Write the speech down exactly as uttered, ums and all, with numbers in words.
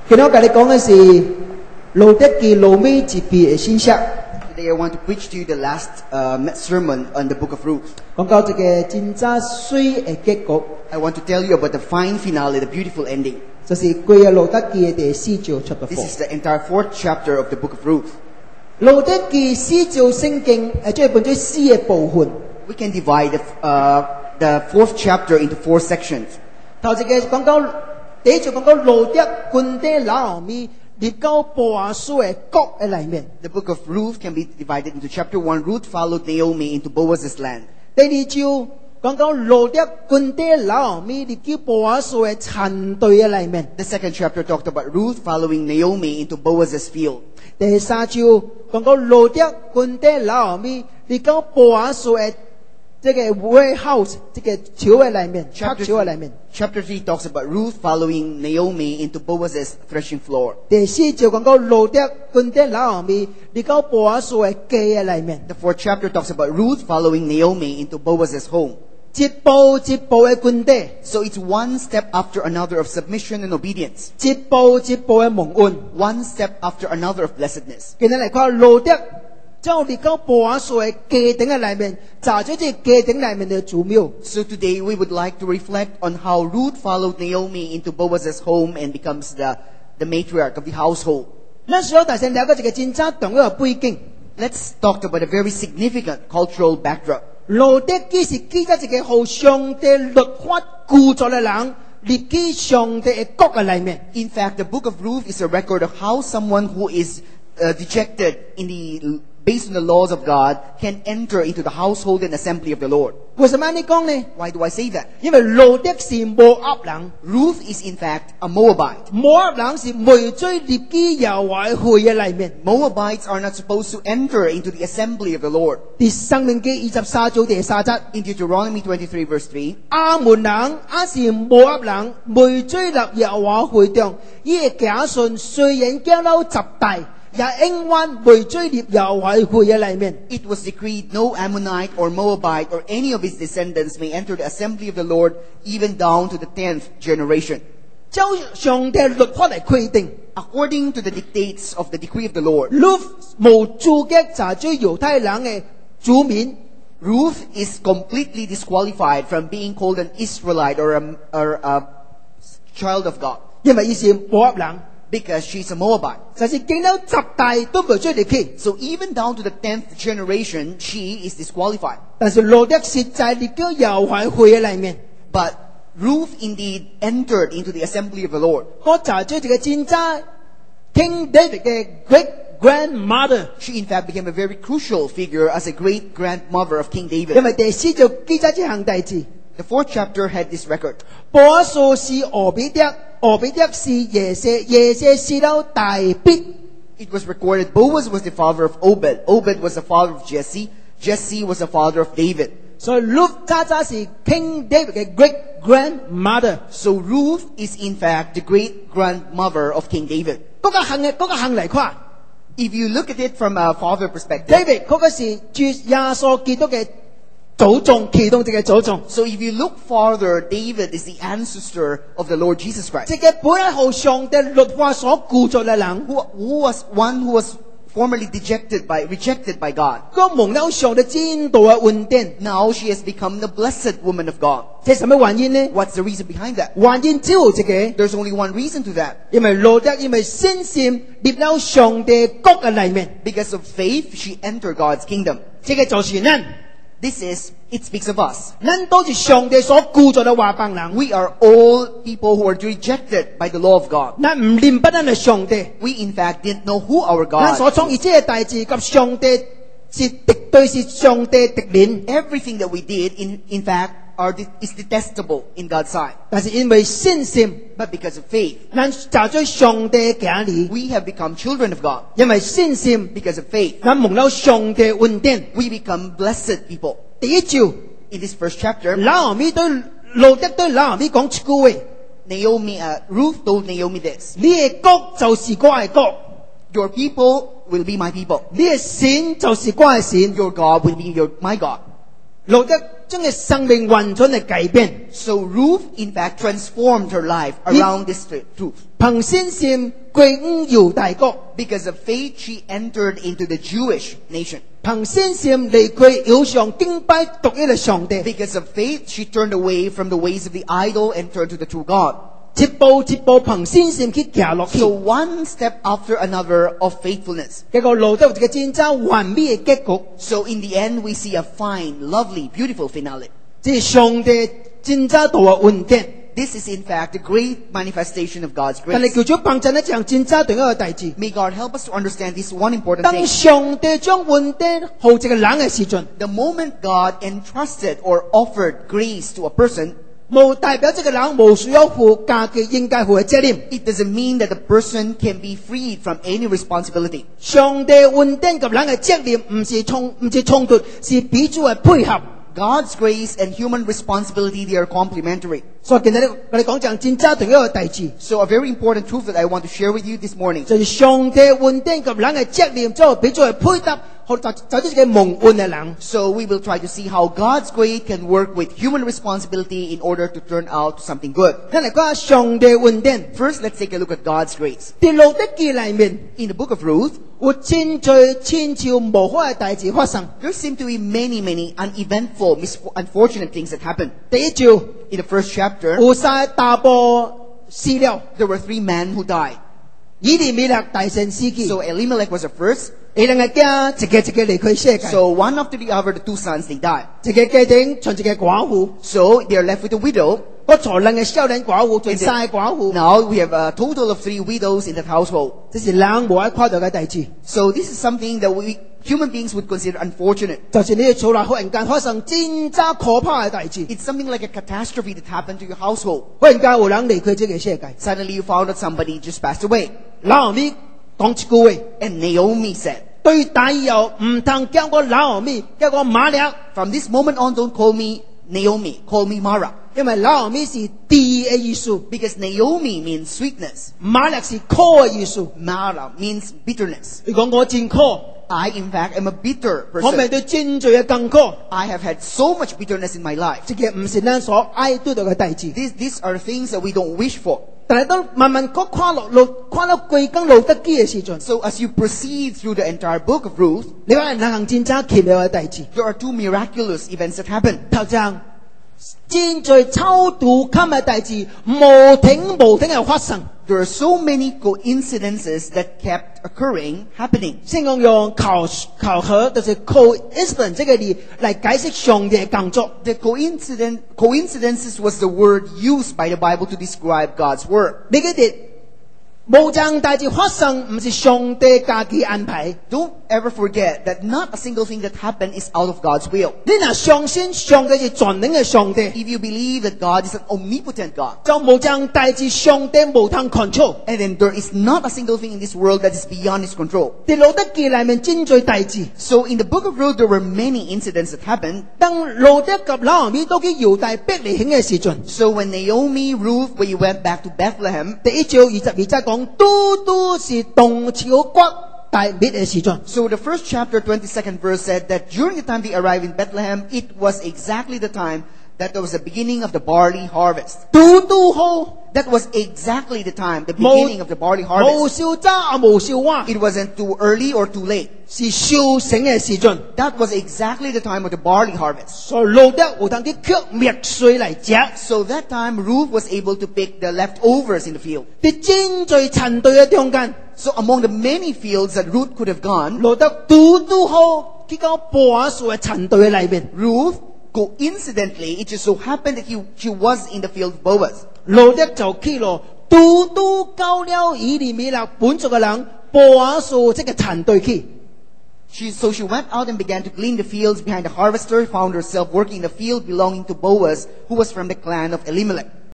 今日我跟你講嘅是路德記路尾一篇嘅信息， Today I want to preach to you the last uh, sermon on the book of Ruth. 講到一個真正水嘅結局， I want to tell you about the fine finale, the beautiful ending. 就是規個路德記嘅第四章 chapter This four。 is the entire fourth chapter of the book of Ruth. 路德記四章聖經係將分做四個部分。 We can divide the, uh, the fourth chapter into four sections. 頭一個講到第一章講到路德軍隊拿俄米入到波阿蘇嘅國嘅裏面。 The book of Ruth can be divided into chapter one. Ruth followed Naomi into Boaz's land. 第二章講到路德軍隊拿俄米入到波阿蘇嘅殘隊嘅裏面。 The second chapter talked about Ruth following Naomi into Boaz's field. 第三章講到路德軍隊拿俄米入到波阿蘇嘅這個 warehouse 這個橋嘅裏面，橋 Chapter 嘅裏面。 Chapter three talks about Ruth following Naomi into Boaz's threshing floor. 第四章講到路德軍隊拿俄米入到波阿蘇嘅家嘅裏面。 The fourth chapter talks about Ruth following Naomi into Boaz's home. 一步一步嘅軍隊， So it's one step after another of submission and obedience. 一步一步嘅蒙恩。 One step after another of blessedness. 今日嚟看路德走入到波阿蘇嘅家庭嘅裏面，查咗這家庭裏面嘅祖廟。 So today we would like to reflect on how Ruth followed Naomi into Boaz's home and becomes the, the matriarch of the household. 那時候大家了解一個真正重要嘅背景。 Let's talk about a very significant cultural backdrop. 路德記是記咗一個好上帝律法固作嘅人，入去上帝嘅國嘅裏面。 In fact, the book of Ruth is a record of how someone who is uh, dejected in the based on the laws of God can enter into the household and assembly of the Lord. 為什麼你講呢？ Why do I say that? 因為路德是摩押人， Ruth is in fact a Moabite. 摩押人是未追入去耶和華嘅會嘅裏面。 Moabites are not supposed to enter into the assembly of the Lord. 第申命記二十三章第三節， In Deuteronomy twenty-three verse three, 亞門人也是摩押人，未追入耶和華會中，伊嘅家信雖然交到十代，也永遠未追入耶和華會嘅裏面。 it was decreed no Ammonite or Moabite or any of his descendants may enter the assembly of the Lord even down to the tenth generation. 照上帝律法嚟規定， According to the dictates of the decree of the Lord, 律無資格查追猶太人嘅祖民。 Ruth is completely disqualified from being called an Israelite or a, or a child of God 因為伊是摩押人， because she's a Moabite. 就是經到十代都未追入去。 So even down to the tenth generation, she is disqualified. 但是路德實在入到耶和華會嘅裏面， But Ruth indeed entered into the assembly of the Lord. 我查追一個真真 King David 嘅 great grandmother。 She in fact became a very crucial figure as a great grandmother of King 因 David. 為第四就記咗這項代志。 The fourth chapter had this record. 波阿蘇是俄比德，俄比德是耶舍，耶舍是到大必。 It was recorded Boaz was the father of Obed. Obed was the father of Jesse. Jesse was the father of David. 所以 Ruth 渣渣是 King David 嘅 great grandmother。 So Ruth is in fact the great grandmother of King David. 嗰個行嘅嗰個行嚟看 If you look at it from a father perspective, ，David 嗰個是主耶穌基督嘅祖宗，其中一個祖宗。 so if you look farther, David is the ancestor of the Lord Jesus Christ, 這個本來好上帝律法所固作嘅人， who, who was one who was formerly dejected by, rejected by God. 佢蒙了上帝真道嘅恩典。 Now she has become the blessed woman of God. 這係什麼原因呢？ What's the reason behind that? 原因只有一個， There's only one reason to that. 因為路德因為信心入到上帝國嘅裏面， Because of faith, she entered God's kingdom. 這個就是咱， This is, it speaks of us. 咱都是上帝所固作嘅外邦人。 We are all people who are rejected by the law of God. 咱唔認不咱嘅上帝， We in fact didn't know who our 咱 God 所創一切嘅代志及上帝是敵對，是上帝敵人。 Everything that we did, in, in fact, are, is detestable in God's sight. 但是因為信心， But because of faith, 咱找咗上帝嘅兒女， we have become children of God. 因為信心， Because of faith, 咱蒙了上帝嘅恩典。 we become blessed people. 第一招， In this first chapter, 拿俄米對路德對拿俄米講一句話： Naomi, uh, Ruth told Naomi this: 你嘅國就是我嘅國， Your people will be my people. 你嘅神就是我嘅神。 Your God will be your, my God. 路德將佢生命完全嚟改變。 So Ruth, in fact, transformed her life around this truth. 憑信心歸於猶大國， Because of faith, she entered into the Jewish nation. 憑信心離開偶像敬拜獨一嘅上帝， Because of faith, she turned away from the ways of the idol and turned to the true God. 一步一步憑信心去行落去 So，one step after another of faithfulness. 結果落得一個真正完美嘅結局， So in the end, we see a fine, lovely, beautiful finale. 即係上帝真正度嘅恩典。 This is in fact the great manifestation of God's 但係 grace. 叫做幫襯一場真正重要嘅代志。 May God help us to understand this one important 當 thing. 上帝將恩典予一個人嘅時陣， The moment God entrusted or offered grace to a person, 無代表這個人無需要負家己應該負嘅責任。 it doesn't mean that the person can be freed from any responsibility. 上帝恩典及人嘅責任唔是衝唔是衝突，是彼此嘅配合。 God's grace and human responsibility, they are complementary. 所以今日我哋講講真正重要嘅代志， So a very important truth that I want to share with you this morning. 就是上帝恩典及人嘅責任，之後彼此嘅配合，好就就啲嘅蒙恩嘅人。 So we will try to see how God's grace can work with human responsibility in order to turn out something good. 咱嚟講下上帝恩典。 First, let's take a look at God's grace. 喺路得記裏面， In the book of Ruth, 有真濟千兆無可嘅代志發生。 there seem to be many, many uneventful, misfor- unfortunate things that happened. 第一兆， In the first chapter, 有晒大波死了， there were three men who died. 以利米勒大神死去， So Elimelech was the first. 伊兩個家一個一個離開世界， So one after the other, the two sons, they died. 一個家庭存一個寡婦， So they are left with a widow. 我坐兩個少年寡婦，存三個寡婦， Now we have a total of three widows in that household. 這是人無愛看到嘅代志。 So this is something that we human beings would consider unfortunate. 就是你厝內忽然間發生真正可怕嘅代志， It's something like a catastrophe that happened to your household. 忽然間有人離開這個世界。 Suddenly you found out somebody just passed away. 老米講一句話， And Naomi said, 對大以後唔通叫我老米，叫我瑪利亞， from this moment on, don't call me Naomi, call me Mara. 因為老米是甜嘅意思， Because Naomi means sweetness. 瑪利亞是苦嘅意思。 Mara means bitterness. 你講我真苦， I, in fact, am a bitter 我面 person. 對真罪嘅更苦， I have had so much bitterness in my life. 這個唔是咱所愛對到嘅代志。 These, these are things that we don't wish for. 但係當慢慢嗰看落路，看到歸根路得基嘅時陣， So as you proceed through the entire book of Ruth, 你話人行真正奇妙嘅代志。 there are two miraculous events that happen. 頭先真罪超度襟嘅代志，無停無停嘅發生。 There are so many coincidences that kept occurring, happening. 聖經用考考核，就是 coincidence 這個字嚟解釋上帝嘅工作。 The coincident, coincidences was the word used by the Bible to describe God's work. 你記得無將代志發生，唔是上帝家己安排。 Don't ever forget that not a single thing that happened is out of God's will. 你若相信上帝是全能嘅上帝， If you believe that God is an omnipotent God, 就無將代志上帝無通 control。 and then there is not a single thing in this world that is beyond His control. 喺路得記裏面真罪代志， So in the book of Ruth, there were many incidents that happened. 當路得及拿俄米都去猶大伯利恆嘅時陣， So when Naomi, Ruth, when you went back to Bethlehem, 第一章二十二節講，都都是動潮骨大滅嘅時陣。 so the first chapter, twenty-second verse said that during the time they arrived in Bethlehem, it was exactly the time that there was the beginning of the barley harvest. 都都好， That was exactly the time, the 冇 beginning of the barley 無 harvest. 少渣啊，無少蛙， It wasn't too early or too late. 是燒醒嘅時陣。 That was exactly the time of the barley harvest. 所以路得有通啲卻滅水嚟食， So that time, Ruth was able to pick the leftovers in the field. 啲真罪陳隊嘅中間， So among the many fields that Ruth could have gone, 路得都都好，佢講半數嘅陳隊嘅裏邊， Ruth, coincidentally, it just so happened that he, she was in the field of Boaz. 路得就去咯，都都交了以利米勒本族嘅人，半數即係陳隊去。 She, so she went out and began to glean the fields behind the harvester, found herself working in the field belonging to Boaz, who was from the clan of Elimelech.